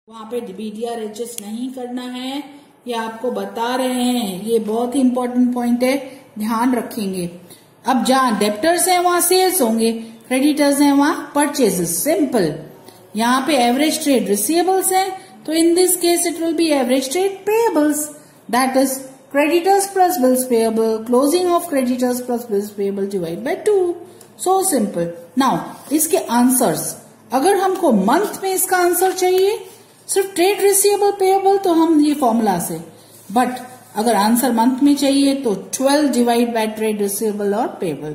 वहां पे BDR adjust नहीं करना है, ये आपको बता रहे हैं। ये बहुत ही इंपॉर्टेंट पॉइंट है, ध्यान रखेंगे। अब जहां डेप्टर्स हैं वहां सेल्स होंगे, क्रेडिटर्स हैं वहां परचेजेस, सिंपल। यहाँ पे एवरेज ट्रेड रिसीवेबल्स हैं, तो in this case it will be average trade payables, that is creditors plus bills payable, closing of creditors plus bills payable divide by 2। So simple. Now इसके answers, अगर हमको month में इसका answer चाहिए सिर्फ trade receivable payable तो हम ये फॉर्मूला से, बट अगर आंसर मंथ में चाहिए तो 12 डिवाइड बाय ट्रेड रिसीवेबल और पेएबल,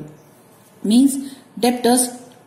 मींस डेप्टर्स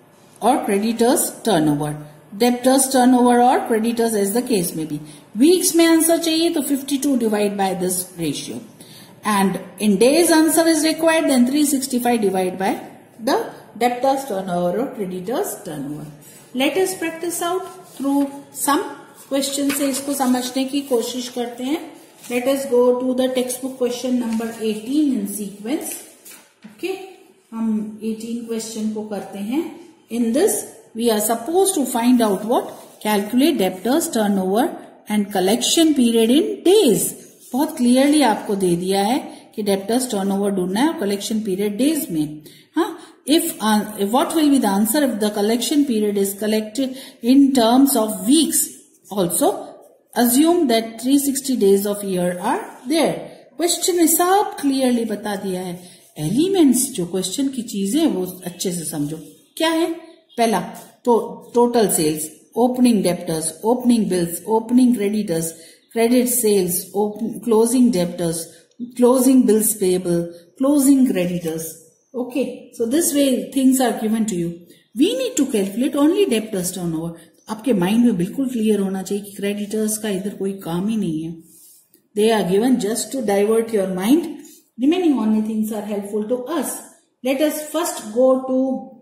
और क्रेडिटर्स टर्नओवर, डेप्टर्स टर्नओवर और क्रेडिटर्स एज द केस में भी। वीक्स में आंसर चाहिए तो 52 divide by this ratio, and in days answer is required then 365 divide by the debtors turnover और creditors turnover. Let us practice out through some question से इसको समझने की कोशिश करते हैं। Let us go to the text book question number 18 in sequence. Okay, हम 18 question को करते हैं। In this we are suppose to find out what, calculate debtors turnover and collection period in days. बहुत क्लियरली आपको दे दिया है कि डेप्टर्स टर्नओवर ढूंढना है और कलेक्शन पीरियड डेज में। हाँ, if what will be the answer if the collection period is collected in terms of weeks? Also assume that 360 days of year are there. Question में सब क्लियरली बता दिया है। एलिमेंट्स जो क्वेश्चन की चीजें वो अच्छे से समझो। क्या है? पहला तो total sales, opening debtors, opening bills, opening creditors, credit sales, closing debtors, closing bills payable, closing creditors. Okay, so this way things are given to you. We need to calculate only debtors turnover. आपके mind में बिल्कुल clear होना चाहिए कि creditors का इधर कोई काम ही नहीं है। They are given just to divert your mind. Remaining only things are helpful to us. Let us first go to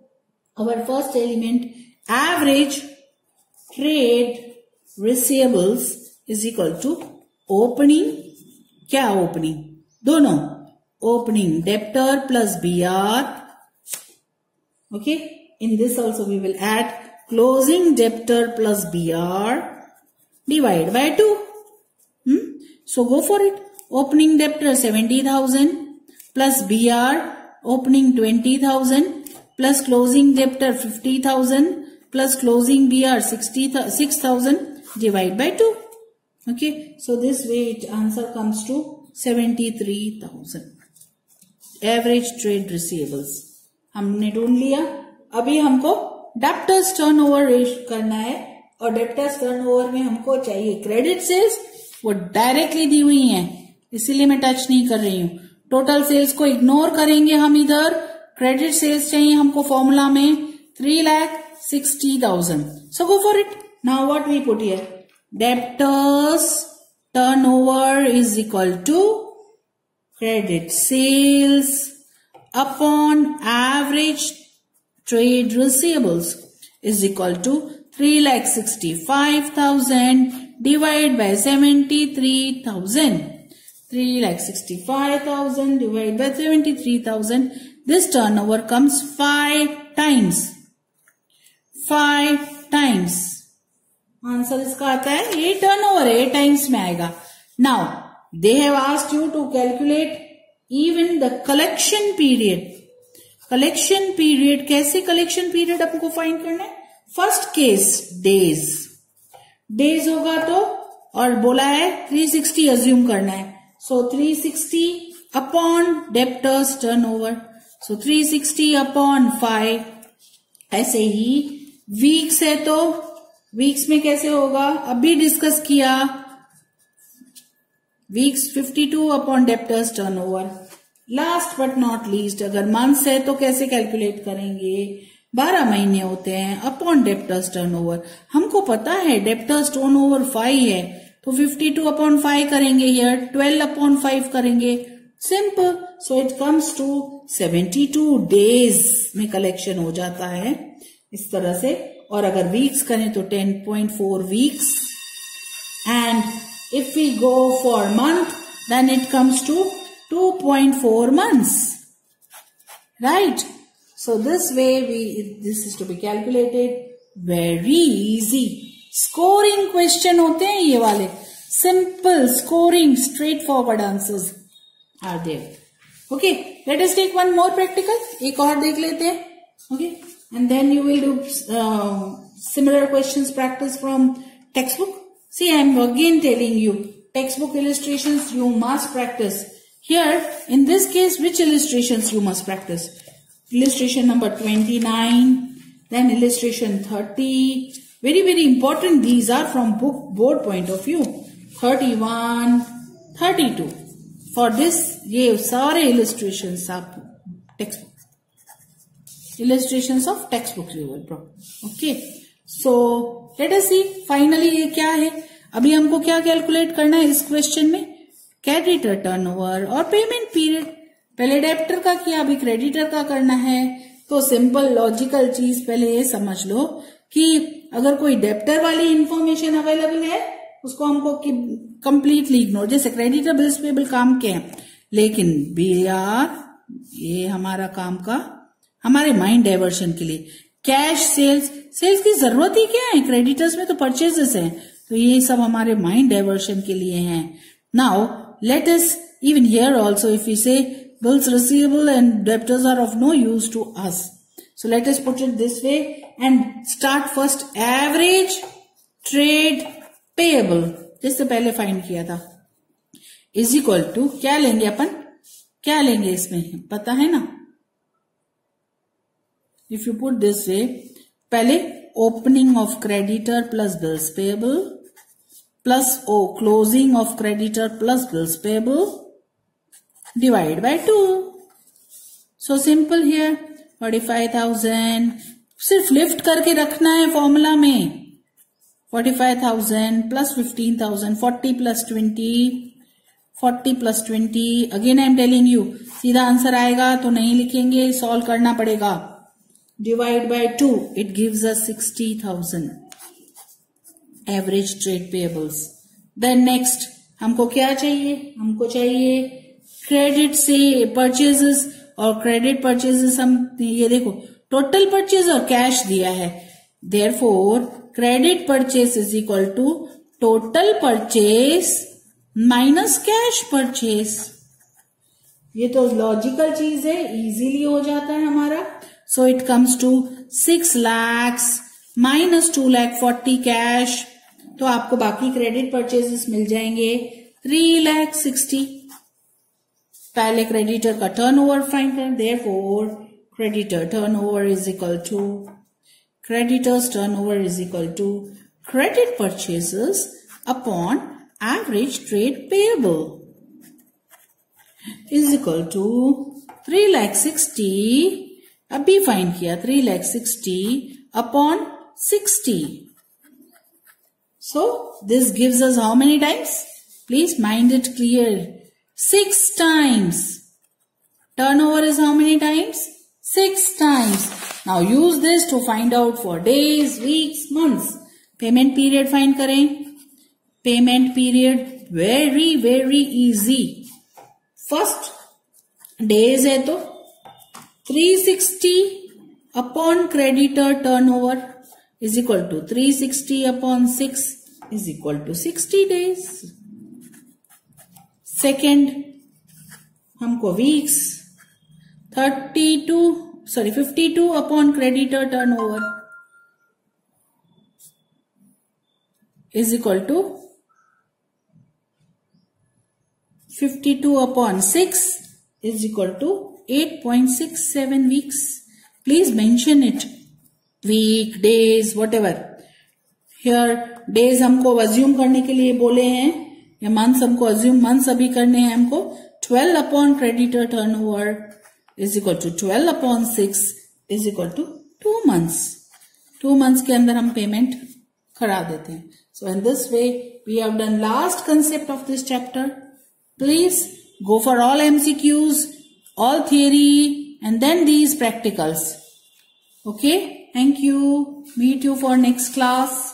our first element. Average trade receivables is equal to opening, क्या opening? दोनों opening debtor plus BR. Okay, in this also we will add closing debtor plus BR divide by 2. So go for it. Opening debtor 70,000 plus BR opening 20,000 plus closing debtor 50,000 plus closing BR 6,000 divide by 2. Okay, so this way it answer comes to 73,000. Average trade receivables हमने ढूंढ लिया। अभी हमको debtors turnover करना है, और debtors turnover में हमको चाहिए क्रेडिट सेल्स, वो डायरेक्टली दी हुई हैं इसीलिए मैं टच नहीं कर रही हूं। टोटल सेल्स को इग्नोर करेंगे हम, इधर क्रेडिट सेल्स चाहिए हमको फॉर्मूला में 3,60,000। So go for it. Now what we put here, debtors turnover is equal to credit sales upon average trade receivables is equal to 3,65,000 divided by 73,000. 3,65,000 divided by 73,000. This turnover comes 5 times. 5 times. Answer इसका आता है, ये turnover 8 times में आएगा। Now they have asked you to calculate even the collection period. Collection period, कैसे collection period आपको find करना है? फर्स्ट केस डेज, डेज होगा तो, और बोला है 360 अज्यूम करना है, so 360 upon debtors turnover, so 360 upon 5। ऐसे ही वीक्स है तो वीक्स में कैसे होगा, अभी डिस्कस किया, weeks 52 upon debtors turnover. Last but not least, अगर मंथ्स है तो कैसे कैलकुलेट करेंगे, 12 महीने होते हैं अपॉन डेप्टर्स टर्नओवर। हमको पता है डेप्टर्स टर्नओवर 5 है तो 52 अपॉन 5 करेंगे, हियर 12 अपॉन 5 करेंगे, simple. So it comes to 72 days में कलेक्शन हो जाता है इस तरह से। और अगर वीक्स करें तो 10.4 weeks, and if we go for month then it comes to 2.4 months, right? So this way this is to be calculated, very easy, scoring question होते हैं ये वाले, simple scoring straight forward answers are there. Okay, let us take one more practical, एक और देख लेते हैं। Okay, and then you will do similar questions practice from textbook. See, I am again telling you, textbook illustrations you must practice. Here, in this case, which illustrations you must practice? Illustration number 29, then illustration 30. Very, very important. These are from board point of view. 31, 32. For this, ये सारे illustrations आप textbook. Illustrations of textbook you will draw. Okay. So let us see finally ये क्या है। अभी हमको क्या calculate करना है इस क्वेश्चन में, क्रेडिटर टर्नओवर और पेमेंट पीरियड। पहले डेब्टर का किया, अभी क्रेडिटर का करना है। तो सिंपल लॉजिकल चीज पहले ये समझ लो कि अगर कोई डेब्टर वाली इंफॉर्मेशन अवेलेबल है उसको हमको कंप्लीटली इग्नोर, जैसे क्रेडिटर बिल्स पेबल काम के हैं, लेकिन बीआर ये हमारा काम का हमारे माइंड डाइवर्शन के लिए। कैश सेल्स, सेल्स की जरूरत ही क्या है, क्रेडिटर्स में तो परचेजेस हैं, तो ये सब हमारे माइंड डाइवर्शन के लिए हैं। Now let us even here also if we say bills receivable and debtors are of no use to us, so let us put it this way and start first average trade payable, जिससे पहले find किया था, is equal to क्या लेंगे अपन, क्या लेंगे इसमें पता है ना। If you put this way, पहले opening of creditor plus bills payable plus closing of creditor plus bills payable divide by 2. So simple here, 45,000 सिर्फ लिफ्ट करके रखना है फॉर्मूला में। 45,000 plus 15,000, 40 plus 20, 40 plus 20, again I am telling you, सीधा answer आएगा तो नहीं लिखेंगे, सॉल्व करना पड़ेगा। Divide by 2, it gives us 60,000 average trade payables. Then next हमको क्या चाहिए, हमको चाहिए क्रेडिट से परचेजेस, और क्रेडिट परचेजेस हम ये देखो टोटल परचेज और कैश दिया है, therefore credit purchase is equal to total purchase minus cash purchase. ये तो लॉजिकल चीज है, इजीली हो जाता है हमारा। So it comes to 6 lakhs minus 2,40,000 cash, तो आपको बाकी क्रेडिट परचेजेस मिल जाएंगे 3,60,000। पहले क्रेडिटर का टर्नओवर फाइंड करें, therefore creditor turnover is equal to creditors turnover is equal to credit purchases upon average trade payable is equal to 3,60,000, अभी find किया 3,60,000 upon 60. So this gives us how many times? Please mind it clear. 6 times. Turnover is how many times? 6 times. Now use this to find out for days, weeks, months. Payment period find करें. Payment period very very easy. First days है तो 360 upon creditor turnover is equal to 360 upon 6 is equal to 60 days. Second, हमको weeks 52 upon creditor turnover is equal to 52 upon 6 is equal to 8.67 weeks. Please mention it. Week, days, whatever. Here days हमको assume करने के लिए बोले हैं, या months हमको assume months अभी करने हैं हमको। 12 upon creditor turnover is equal to 12 upon 6 is equal to 2 months. 2 months के अंदर हम पेमेंट करा देते हैं। So in this way we have done last concept of this chapter. Please go for all MCQs, all theory, and then these practicals. Okay, thank you. Meet you for next class.